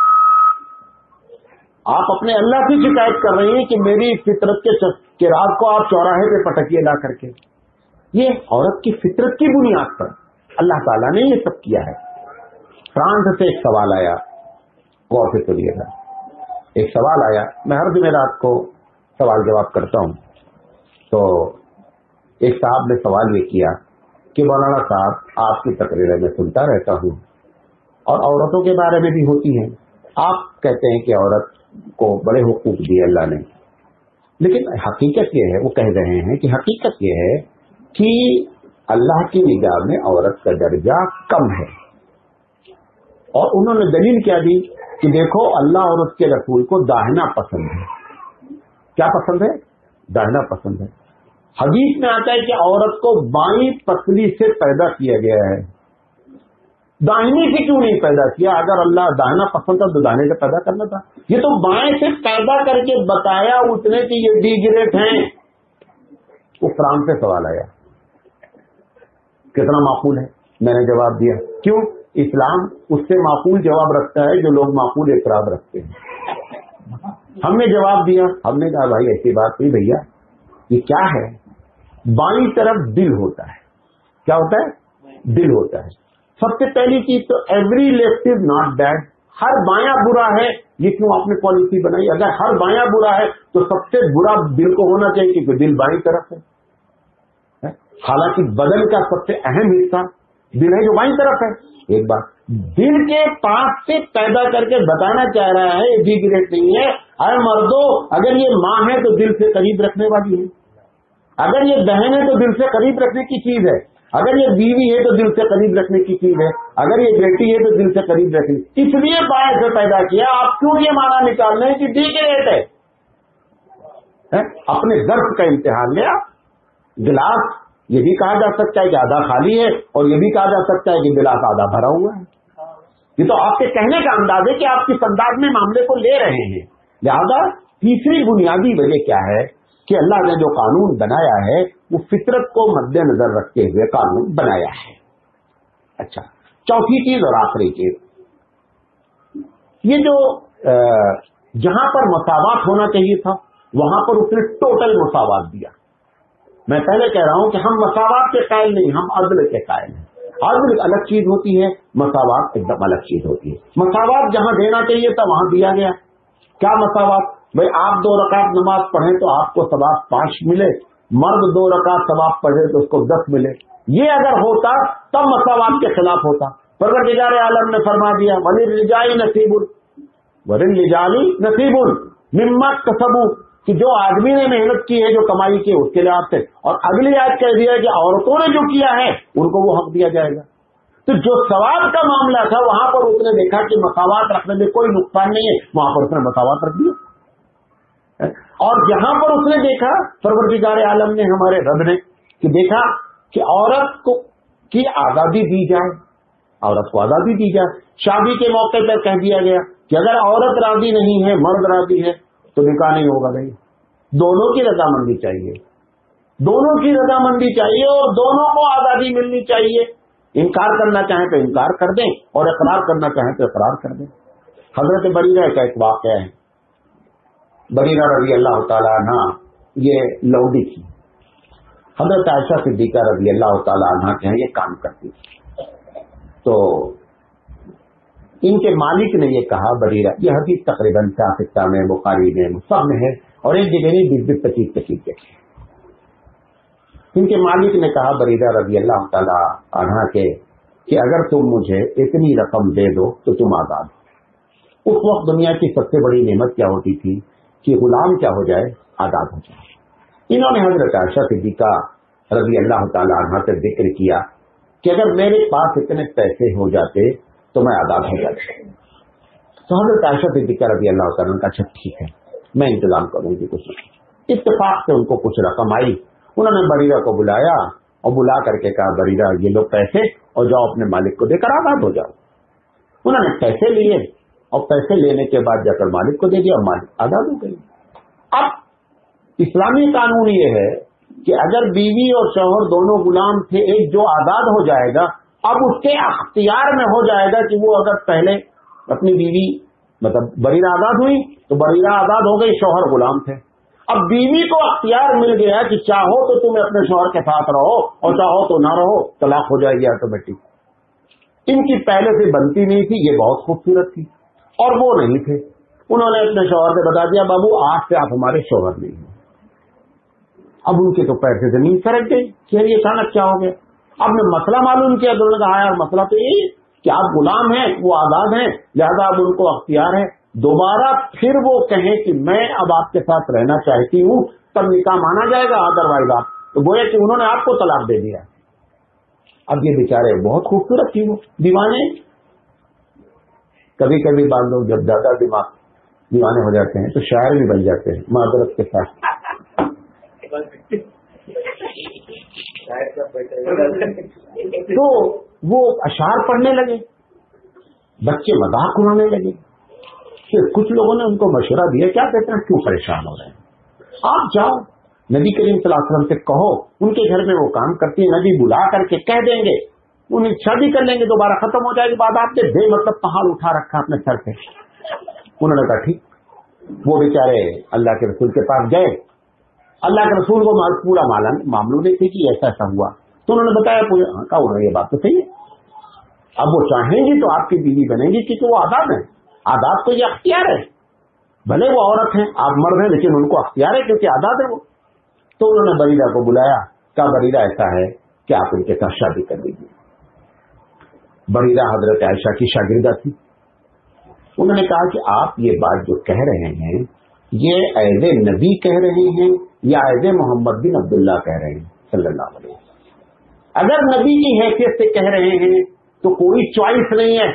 आप अपने अल्लाह से शिकायत कर रही हैं कि मेरी फितरत के राज को आप चौराहे पे पटकिए ला करके। ये औरत की फितरत की बुनियाद पर अल्लाह ताला ने ये सब किया है। फ्रांस से एक सवाल आया, गौर से सुनिएगा, एक सवाल आया, मैं हर जुमेरात को सवाल जवाब करता हूं, तो एक साहब ने सवाल ये किया कि मौलाना साहब आपकी तकरीरें मैं सुनता रहता हूं और औरतों के बारे में भी होती हैं, आप कहते हैं कि औरत को बड़े हुकूक दिए अल्लाह ने, लेकिन हकीकत ये है, वो कह रहे हैं कि हकीकत ये है कि अल्लाह की निगाह में औरत का दर्जा कम है। और उन्होंने दलील क्या दी कि देखो अल्लाह और उसके रसूल को दाहिना पसंद है। क्या पसंद है? दाहिना पसंद है। हदीस में आता है कि औरत को बाईं पसली से पैदा किया गया है, दाहिनी से क्यों नहीं पैदा किया? अगर अल्लाह दाहिना पसंद था तो दाहिने से पैदा करना था। ये तो बाएं से पैदा करके बताया उसने कि ये डिग्रेड हैं। वो फ्रांस से सवाल आया, कितना माकूल है? मैंने जवाब दिया, क्यों? इस्लाम उससे माकूल जवाब रखता है जो लोग माकूल एतराज रखते हैं। हमने जवाब दिया, हमने कहा भाई ऐसी बात नहीं भैया, ये क्या है? बाईं तरफ दिल होता है। क्या होता है? दिल होता है। सबसे पहली चीज तो every left is not bad, हर बायां बुरा है, یہ کیوں آپ نے پالیسی بنائی؟ اگر ہر بایاں برا ہے تو سب سے برا دل کو ہونا چاہیے کیونکہ دل بائیں طرف ہے، حالانکہ بدن کا سب سے اہم حصہ دل ہے جو بائیں طرف ہے۔ ایک بات دل کے پاس سے پیدا کر کے بتانا چاہ رہا ہے، یہ سیکریٹ نہیں ہے، اے مردوں اگر یہ ماں ہے تو دل سے قریب رکھنے والی ہے، اگر یہ بہن ہے تو دل سے قریب رکھنے کی چیز ہے، اگر یہ بیوی ہے تو دل سے قریب رکھنے کی چیز ہے، اگر یہ بیٹی ہے تو دل سے قریب رکھنے، اس لیے باہر سے پیدا کیا۔ آپ کیوں یہ معنی نکال رہے ہیں کہ سیکریٹ ہے؟ اپنے ظرف کا امتحان لیا۔ گلاس یہ بھی کہا جا سکتا ہے کہ آدھا خالی ہے، اور یہ بھی کہا جا سکتا ہے کہ گلاس آدھا بھرا ہوا ہے۔ یہ تو آپ کے کہنے کا انداز ہے کہ آپ کس انداز میں معاملے کو لے رہے ہیں۔ لہذا تیسری بنیادی وجہ کیا ہے کہ اللہ نے جو قانون بنایا ہے وہ فطرت کو مد نظر رکھتے ہوئے قانون بنایا ہے۔ اچھا، چوتھی چیز اور آخری چیز، یہ جو جہاں پر مساوات ہونا چاہیے تھا وہاں پر اس نے ٹوٹل مساوات دیا۔ میں پہلے کہہ رہا ہوں کہ ہم مساوات کے قائل نہیں، ہم عدل کے قائل ہیں۔ عدل ایک الگ چیز ہوتی ہے، مساوات ایک دم الگ چیز ہوتی ہے۔ مساوات جہاں دینا چاہیے تھا وہاں دیا گیا۔ کیا مساوات؟ بھائی آپ 2 رکعت نماز پڑھیں تو آپ کو ثواب 5 ملے، مرد 2 رکعت ثواب پڑھے تو اس کو 10 ملے۔ یہ اگر ہوتا تب مساوات کے خلاف ہوتا۔ پروردگار عالم نے فرما دیا وَلِلرِّجَالِ نَصِيبٌ وَلِلرِّجَالِ نَصِيبٌ مِمَّا اكْتَسَبُوا، کہ جو آدمی نے محنت کی ہے، جو کمائی کی ہے اس کے لحاظ سے، اور اگلی آیت کہہ دیا کہ عورتوں نے جو کیا ہے ان کو وہ حق دیا جائے گا۔ تو جو ثواب کا معاملہ تھا وہاں پر اس نے دیکھا کہ مساوات رکھنے میں کوئی نقصان نہیں ہے، وہاں پر اس نے مساوات رکھ دیا۔ اور جہاں پر اس نے دیکھا پروردگار عالم نے، ہمارے رب نے، کہ دیکھا کہ عورت کو کی آزادی دی جائے، عورت کو آزادی دی جائے۔ شادی کے موقع پر کہہ دیا گیا کہ اگر عورت راضی نہیں ہے، مرد راضی ہے تو نکاح نہیں ہوگا۔ بھائی دونوں کی رضامندی چاہیے، دونوں کی رضامندی چاہیے، اور دونوں کو آزادی ملنی چاہیے۔ انکار کرنا چاہیں تو انکار کر دیں، اور اقرار کرنا چاہیں تو اقرار کر دیں۔ حضرت بریرہ کا ایک واقعہ ہے۔ بریرہ رضی اللہ تعالیٰ عنہ یہ لوڈی تھی، حضرت عائشہ صدیقہ رضی اللہ تعالیٰ عنہ کے یہ کام کرتی تھی۔ تو ان کے مالک نے یہ کہا، بریرہ، یہ حدیث تقریباً سیاستہ میں، بخاری میں، سب میں ہے، اور ایک جگہ نہیں 20-25 دیکھے۔ ان کے مالک نے کہا بریرہ رضی اللہ تعالی عنہ کے کہ اگر تم مجھے اتنی رقم دے دو تو تم آزاد ہو۔ اس وقت دنیا کی سب سے بڑی نعمت کیا ہوتی تھی کہ غلام کیا ہو جائے، آزاد ہو جائے۔ انہوں نے حضرت عائشہ صدیقہ رضی اللہ تعالی عنہ سے ذکر کیا کہ اگر میرے پاس اتنے پیسے ہو جاتے تو میں آزاد ہو جاتا۔ تو حضرت عائشہ صدیقہ رضی اللہ تعالیٰ عنہ کا اچھا ٹھیک ہے، میں انتظام کروں گی کچھ۔ اتفاق سے ان کو کچھ رقم آئی، انہوں نے بریرہ کو بلایا اور بلا کر کے کہا بریرہ یہ لو پیسے اور جاؤ اپنے مالک کو دے کر آزاد ہو جاؤ۔ انہوں نے پیسے لیے اور پیسے لینے کے بعد جا کر مالک کو دے دیا اور مالک آزاد ہو گئی۔ اب اسلامی قانون یہ ہے کہ اگر بیوی اور شوہر دونوں غلام تھے، ایک جو آزاد ہو جائے گا اب اس کے اختیار میں ہو جائے گا کہ وہ اگر پہلے اپنی بیوی مطلب بریرہ آزاد ہوئی تو بریرہ آزاد ہو گئی، شوہر غلام تھے۔ اب بیوی کو اختیار مل گیا کہ چاہو تو تم اپنے شوہر کے ساتھ رہو اور چاہو تو نہ رہو، طلاق ہو جائے گی آٹومیٹک۔ ان کی پہلے سے بنتی نہیں تھی، یہ بہت خوبصورت تھی اور وہ نہیں تھے۔ انہوں نے اپنے شوہر سے بتا دیا بابو آج سے آپ ہمارے شوہر نہیں ہیں۔ اب ان کے تو پیر سے زمین سرک گئی کہ یہ اچانک کیا ہو گیا۔ اب نے مسئلہ معلوم کیا، انہوں نے کہا یار مسئلہ تو یہی کہ آپ غلام ہیں، وہ آزاد ہیں، لہذا اب ان کو اختیار ہے۔ دوبارہ پھر وہ کہیں کہ میں اب آپ کے ساتھ رہنا چاہتی ہوں تب نکاح مانا جائے گا، ادروائز آپ، تو گویا کہ انہوں نے آپ کو طلاق دے دیا۔ اب یہ بیچارے بہت خوبصورت تھی، وہ دیوانے، کبھی کبھی بعض لوگ جب زیادہ دیوانے ہو جاتے ہیں تو شاعر بھی بن جاتے ہیں معذرت کے ساتھ۔ تو وہ اشعار پڑھنے لگے، بچے مذاق اڑانے لگے۔ پھر کچھ لوگوں نے ان کو مشورہ دیا، کیا کہتے ہیں کیوں پریشان ہو رہے ہیں، آپ جاؤ نبی کریم صلی اللہ علیہ وسلم سے کہو، ان کے گھر میں وہ کام کرتی ہیں، نبی بلا کر کے کہہ دیں گے، انہیں شادی کر لیں گے، دوبارہ ختم ہو جائے گی بات۔ آپ نے بے مطلب پہاڑ اٹھا رکھا اپنے سر پہ۔ انہوں نے کہا ٹھیک۔ وہ بیچارے اللہ کے رسول کے پاس گئے، اللہ کے رسول کو پورا معلوم نہیں تھی کہ ایسا ایسا ہوا، تو انہوں نے بتایا پورا، کہا یہ بات تو صحیح ہے، اب وہ چاہیں گی تو آپ کی بیوی بنے گی کیونکہ وہ آزاد ہیں، آزاد کو یہ اختیار ہے۔ भले वो औरत है, आप मर्द हैं, लेकिन उनको अख्तियार है क्योंकि आजाद है वो। तो उन्होंने बरीरा को बुलाया, कहा बरीरा ऐसा है कि आप उनके साथ शादी कर लीजिए। बरीरा हजरत आयशा की शागिर्दा थी। उन्होंने कहा कि आप ये बात जो कह रहे हैं ये ऐज़े नबी कह रहे हैं या ऐज़े मोहम्मद बिन अब्दुल्ला कह रहे हैं सल्लल्लाहु अलैहि वसल्लम। अगर नबी की हैसियत से कह रहे हैं तो कोई चॉइस नहीं है।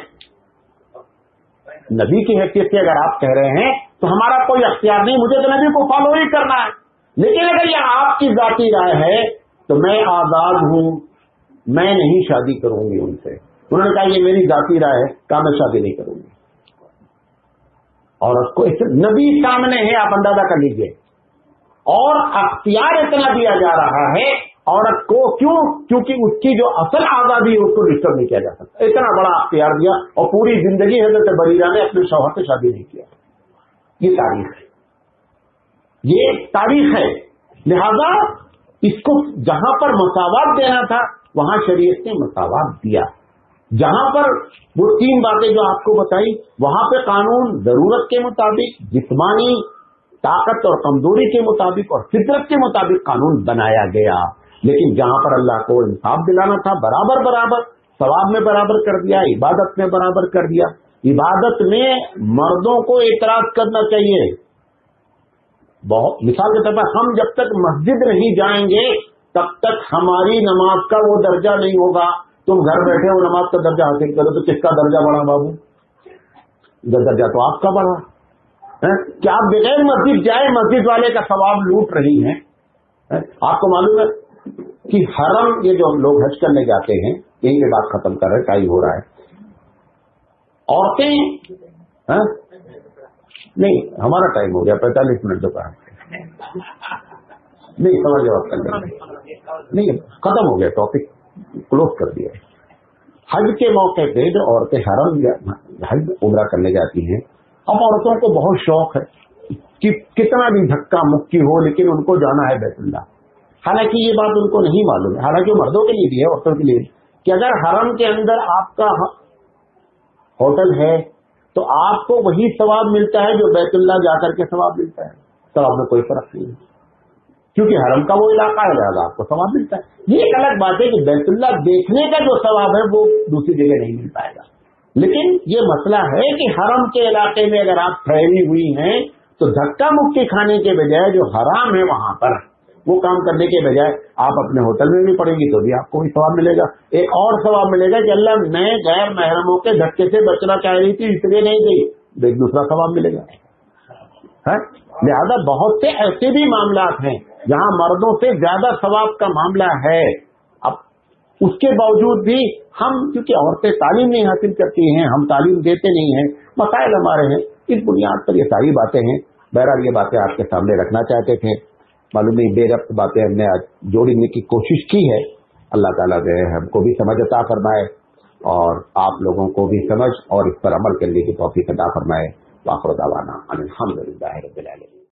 नबी की हैसियत से अगर आप कह रहे हैं तो हमारा कोई अख्तियार नहीं, मुझे तो नबी को फॉलो ही करना है। लेकिन अगर यह आपकी जाती राय है तो मैं आजाद हूं, मैं नहीं शादी करूंगी उनसे। उन्होंने कहा ये मेरी जाती राय है, कहा मैं शादी नहीं करूंगी। औरत को नबी सामने है, आप अंदाजा कर लीजिए, और अख्तियार इतना दिया जा रहा है औरत को, क्यों? क्योंकि उसकी जो असल आजादी है उसको डिस्टर्ब नहीं किया जा सकता। इतना बड़ा अख्तियार दिया, और पूरी जिंदगी हजरत बरीरा ने अपने शौहर से शादी नहीं किया। ये तारीख है, ये तारीख है। लिहाजा इसको जहां पर मसावात देना था वहां शरीयत ने मसावात दिया। जहां पर वो तीन बातें जो आपको बताई वहां पे कानून जरूरत के मुताबिक, जिस्मानी ताकत और कमजोरी के मुताबिक और फितरत के मुताबिक कानून बनाया गया। लेकिन जहां पर अल्लाह को इंसाफ दिलाना था, बराबर बराबर सवाब में बराबर कर दिया, इबादत में बराबर कर दिया। इबादत में मर्दों को एतराज करना चाहिए। बहुत मिसाल के तौर पर हम जब तक मस्जिद नहीं जाएंगे तब तक हमारी नमाज का वो दर्जा नहीं होगा। तुम घर बैठे हो नमाज का दर्जा हासिल करो तो किसका दर्जा बढ़ा बाबू? दर्जा तो आपका बढ़ा है। क्या आप बगैर मस्जिद जाए मस्जिद वाले का सवाब लूट रही हैं? आपको मालूम है कि हरम, ये जो लोग हज करने जाते हैं, यही पे बात खत्म कर रहे हैं, टाइम हो रहा है। औरतें नहीं, हमारा टाइम हो गया, 45 मिनट दोपहर नहीं, सवाल जवाब कर लेंगे। नहीं, खत्म हो गया, टॉपिक क्लोज कर दिया। हज के मौके पे जो औरतें हरम या हज उम्रा करने जाती हैं, अब औरतों को बहुत शौक है कि कितना भी धक्का मुक्की हो लेकिन उनको जाना है बैतुल्ला। हालांकि ये बात उनको नहीं मालूम है, हालांकि मर्दों के लिए भी है, औरतों के लिए भी, कि अगर हरम के अंदर आपका होटल है तो आपको वही सवाब मिलता है जो बैतुल्ला जाकर के सवाब मिलता है। सवाब में कोई फर्क नहीं है क्योंकि हरम का वो इलाका है, लिहाजा आपको सवाब मिलता है। ये एक अलग बात है कि बैतुल्ला देखने का जो सवाब है वो दूसरी जगह नहीं मिल पाएगा। लेकिन ये मसला है कि हरम के इलाके में अगर आप ठहरी हुई हैं तो धक्का मुक्की खाने के बजाय जो हराम है वहां पर वो काम करने के बजाय आप अपने होटल में भी पड़ेंगी तो भी आपको भी सवाब मिलेगा। एक और सवाब मिलेगा कि अल्लाह मैं गैर महरमों के धक्के से बचना चाह रही थी इसलिए नहीं गई, तो एक दूसरा सवाब मिलेगा है। लिहाजा बहुत से ऐसे भी मामला हैं जहां मर्दों से ज्यादा सवाब का मामला है। अब उसके बावजूद भी हम, क्योंकि औरतें तालीम नहीं हासिल करती हैं, हम तालीम देते नहीं हैं, मसाइल हमारे हैं, इस बुनियाद पर ये सारी बातें हैं। बहरहाल ये बातें आपके सामने रखना चाहते थे, मालूम नहीं बेरब्त बातें हमने आज जोड़ने की कोशिश की है। अल्लाह ताला जो है हमको भी समझ अता फरमाए और आप लोगों को भी समझ और इस पर अमल करने की तौफीक अता फरमाए। वाखिर दावाना अनिल हम्दुलिल्लाहि रब्बिल आलमीन।